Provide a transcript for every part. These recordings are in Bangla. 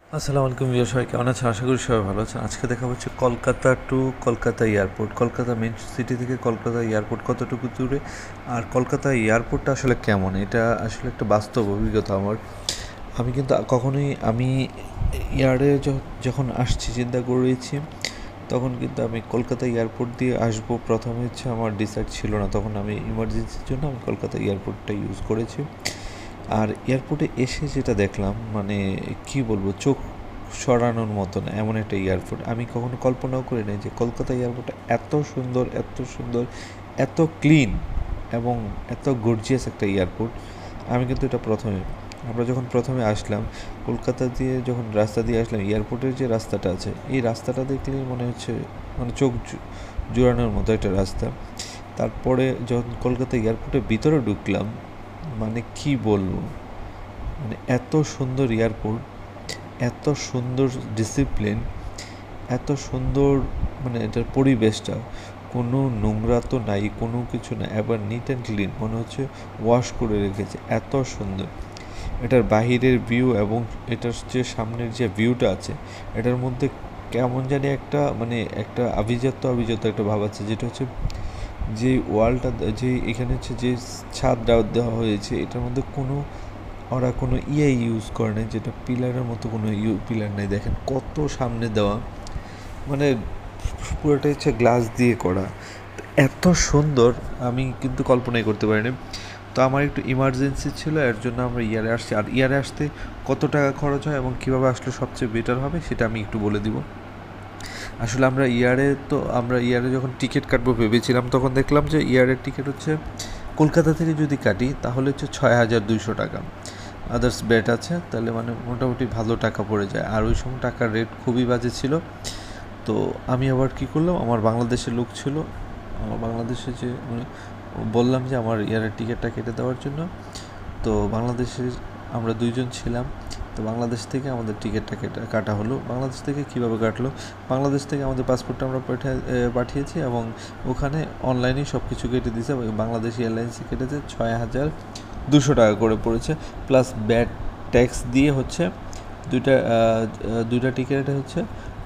আসসালামু আলাইকুম ভিউয়ার, সবাই কেমন আছেন? আশা করি সবাই ভালো আছেন। আজকে দেখা হচ্ছে Kolkata to Kolkata airport. Kolkata main city থেকে কলকাতা এয়ারপোর্ট কতটুকু দূরে, আর কলকাতা এয়ারপোর্টটা আসলে কেমন, এটা আসলে একটা বাস্তব অভিজ্ঞতা আমার। আমি কিন্তু কখনোই এয়ারে যখন আসছি চিন্তা করেছি, তখন কিন্তু আমি কলকাতা এয়ারপোর্ট দিয়ে আসবো প্রথমে হচ্ছে আমার ডিসাইড ছিল না। তখন আমি ইমার্জেন্সির জন্য আমি কলকাতা এয়ারপোর্টটা ইউজ করেছি। আর এয়ারপোর্টে এসে যেটা দেখলাম, মানে কি বলবো, চোখ সরানোর মতন এমন একটা এয়ারপোর্ট আমি কখনো কল্পনাও করি নাই যে কলকাতা এয়ারপোর্টটা এত সুন্দর, এত সুন্দর, এত ক্লিন এবং এত গর্জিয়াস একটা এয়ারপোর্ট। আমি কিন্তু এটা আমরা যখন প্রথমে আসলাম কলকাতা দিয়ে, যখন রাস্তা দিয়ে আসলাম, এয়ারপোর্টের যে রাস্তাটা আছে এই রাস্তাটা দেখলেই মনে হচ্ছে মানে চোখ জুড়ানোর মতো একটা রাস্তা। তারপরে যখন কলকাতা এয়ারপোর্টের ভিতরে ঢুকলাম, মানে কি বলবো, মানে এত সুন্দর এয়ারপোর্ট, এত সুন্দর ডিসিপ্লিন, এত সুন্দর, মানে এটার পরিবেশটা কোনো নোংরা তো নাই, কোনো কিছু না, এবার নিট অ্যান্ড ক্লিন, মনে হচ্ছে ওয়াশ করে রেখেছে, এত সুন্দর। এটার বাহিরের ভিউ এবং এটার যে সামনের যে ভিউটা আছে, এটার মধ্যে কেমন জানি একটা, মানে একটা আভিজাত্য আভিজাত্য একটা ভাব আছে, যেটা হচ্ছে যে ওয়ালটা, যে এখানে হচ্ছে যে ছাদ দেওয়া হয়েছে, এটার মধ্যে ওরা কোনো ইউজ করে নাই, যেটা পিলারের মতো কোনো পিলার নেই। দেখেন কত সামনে দেওয়া, মানে পুরোটা হচ্ছে গ্লাস দিয়ে করা, এত সুন্দর, আমি কিন্তু কল্পনাই করতে পারিনি। তো আমার একটু ইমার্জেন্সি ছিল, এর জন্য আমরা ইয়ারে আসছি। আর ইয়ারে আসতে কত টাকা খরচ হয় এবং কীভাবে আসলে সবচেয়ে বেটার হবে সেটা আমি একটু বলে দিব। আসলে আমরা ইয়ারে যখন টিকিট কাটবো ভেবেছিলাম, তখন দেখলাম যে ইয়ারের টিকিট হচ্ছে কলকাতা থেকে যদি কাটি তাহলে হচ্ছে ৬,২০০ টাকা, আদার্স বেট আছে, তাহলে মানে মোটামুটি ভালো টাকা পড়ে যায়। আর ওই সময় টাকার রেট খুবই বাজে ছিল। তো আমি আবার কী করলাম, আমার বাংলাদেশের লোক ছিল, আমার বাংলাদেশে যে মানে বললাম যে আমার ইয়ারের টিকিটটা কেটে দেওয়ার জন্য। তো বাংলাদেশের আমরা দুইজন ছিলাম। তো বাংলাদেশ থেকে আমাদের টিকিটটা কাটা হলো। বাংলাদেশ থেকে কীভাবে কাটলো, বাংলাদেশ থেকে আমাদের পাসপোর্টটা আমরা পাঠিয়েছি এবং ওখানে অনলাইনেই সব কিছু কেটে দিয়েছে। বাংলাদেশ এয়ারলাইন্সে কেটেছে ৬,২০০ টাকা করে পড়েছে, প্লাস ব্যাট ট্যাক্স দিয়ে হচ্ছে দুইটা টিকিটে হচ্ছে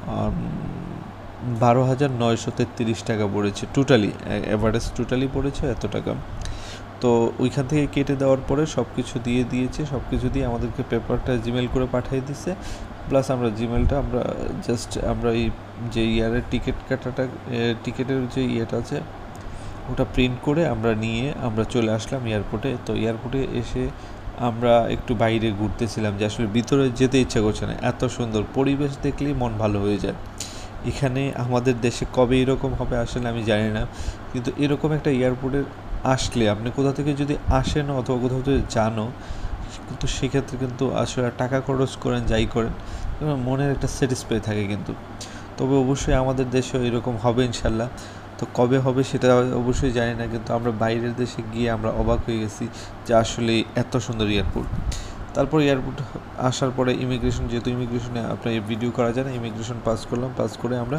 ১২,৯৩৩ টাকা পড়েছে টোটালি, অ্যাভারেজ টোটালি পড়েছে এত টাকা। তো ওইখান থেকে কেটে দেওয়ার পরে সব কিছু দিয়ে দিয়েছে, সব কিছু দিয়ে আমাদেরকে পেপারটা জিমেল করে পাঠিয়ে দিচ্ছে। প্লাস আমরা জিমেলটা আমরা এই যে ইয়ারের টিকিটের যে ইয়েটা আছে ওটা প্রিন্ট করে আমরা চলে আসলাম এয়ারপোর্টে। তো এয়ারপোর্টে এসে আমরা একটু বাইরে ঘুরতেছিলাম, যে আসলে ভিতরে যেতে ইচ্ছা করছে না, এত সুন্দর পরিবেশ দেখলেই মন ভালো হয়ে যায়। এখানে আমাদের দেশে কবে এরকম হবে আসলে আমি জানি না, কিন্তু এরকম একটা এয়ারপোর্টের আসলে আপনি কোথা থেকে যদি আসেন অথবা কোথাও যদি জানো, কিন্তু সেক্ষেত্রে কিন্তু আসলে টাকা খরচ করেন যাই করেন, মনের একটা স্যাটিসফাই থাকে কিন্তু। তবে অবশ্যই আমাদের দেশেও এরকম হবে ইনশাল্লাহ। তো কবে হবে সেটা অবশ্যই জানি না, কিন্তু আমরা বাইরের দেশে গিয়ে আমরা অবাক হয়ে গেছি যে আসলে এত সুন্দর এয়ারপোর্ট। তারপর এয়ারপোর্ট আসার পরে যেহেতু ইমিগ্রেশনে আপনার ভিডিও করা যায় না, ইমিগ্রেশন পাস করলাম, পাস করে আমরা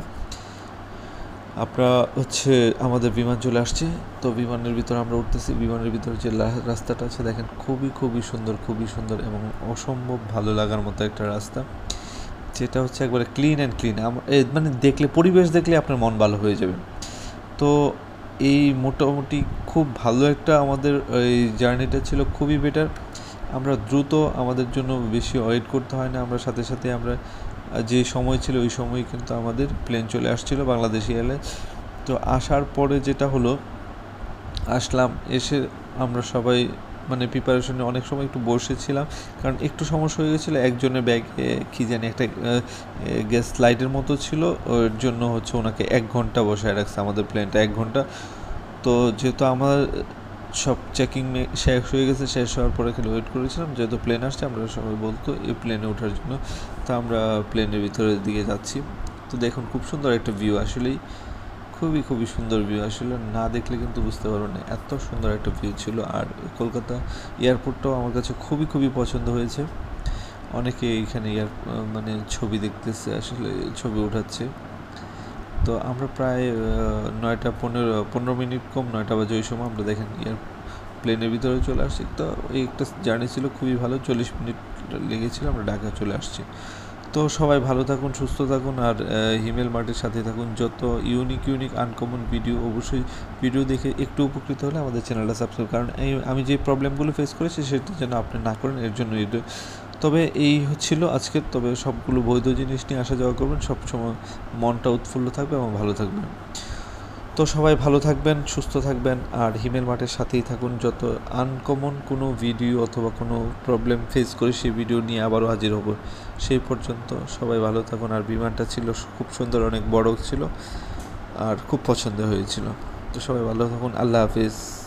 হচ্ছে আমাদের বিমান চলে আসছে। তো বিমানের ভিতরে আমরা উঠতেছি, বিমানের ভিতরে যে রাস্তাটা আছে দেখেন, খুবই খুবই সুন্দর, খুবই সুন্দর এবং অসম্ভব ভালো লাগার মতো একটা রাস্তা, যেটা হচ্ছে একবারে ক্লিন অ্যান্ড ক্লিন। মানে পরিবেশ দেখলে আপনার মন ভালো হয়ে যাবে। তো এই মোটামুটি খুব ভালো একটা আমাদের এই জার্নিটা ছিল, খুবই বেটার। আমরা দ্রুত, আমাদের জন্য বেশি ওয়েট করতে হয় না, আমরা সাথে সাথে আমরা যে সময় ছিল ওই সময় কিন্তু আমাদের প্লেন চলে আসছিলো বাংলাদেশ এয়ারলাইন্স। তো আসার পরে যেটা হলো, এসে আমরা সবাই মানে প্রিপারেশনে অনেক সময় একটু বসেছিলাম, কারণ একটু সমস্যা হয়ে গেছিলো, একজনের ব্যাগে কী জানি একটা গ্যাস লাইটের মতো ছিল, ওর জন্য হচ্ছে ওনাকে 1 ঘন্টা বসায় রাখছে আমাদের প্লেনটা 1 ঘন্টা। তো যেহেতু আমার সব চেকিং শেষ হয়ে গেছে, শেষ হওয়ার পরে খালি ওয়েট করেছিলাম, যেহেতু প্লেন আসছে আমরা সবাই বলতো এই প্লেনে ওঠার জন্য। তো আমরা প্লেনের ভিতরের দিকে যাচ্ছি। তো দেখুন খুব সুন্দর একটা ভিউ, আসলেই খুবই খুবই সুন্দর ভিউ, আসলে না দেখলে কিন্তু বুঝতে পারবো না, এত সুন্দর একটা ভিউ ছিল। আর কলকাতা এয়ারপোর্টটাও আমার কাছে খুবই খুবই পছন্দ হয়েছে। অনেকে এখানে মানে ছবি দেখতেছে, আসলে ছবি ওঠাচ্ছে। তো আমরা প্রায় 9:15 কম 9টা বাজে ওই সময় আমরা দেখেন প্লেনের ভিতরে চলে আসছি। তো এই একটা জার্নি ছিল খুবই ভালো, 40 মিনিট লেগেছিল, আমরা ঢাকা চলে আসছি। তো সবাই ভালো থাকুন, সুস্থ থাকুন, আর হিমেল মার্টের সাথে থাকুন। যত ইউনিক আনকমন ভিডিও, অবশ্যই ভিডিও দেখে একটু উপকৃত হলে আমাদের চ্যানেলটা সাবস্ক্রাইব, কারণ আমি যে প্রবলেমগুলো ফেস করেছি সেটা যেন আপনি না করেন, এর জন্য তবে এই হচ্ছিল আজকের। তবে সবগুলো বৈধ জিনিস নিয়ে আসা যাওয়া করবেন, সবসময় মনটা উৎফুল্ল থাকবে এবং ভালো থাকবেন। তো সবাই ভালো থাকবেন, সুস্থ থাকবেন, আর হিমেল মার্টের সাথেই থাকুন। যত আনকমন কোনো ভিডিও অথবা কোনো প্রবলেম ফেস করে সেই ভিডিও নিয়ে আবারও হাজির হব। সেই পর্যন্ত সবাই ভালো থাকুন। আর বিমানটা ছিল খুব সুন্দর, অনেক বড় ছিল আর খুব পছন্দ হয়েছিল। তো সবাই ভালো থাকুন, আল্লাহ হাফিজ।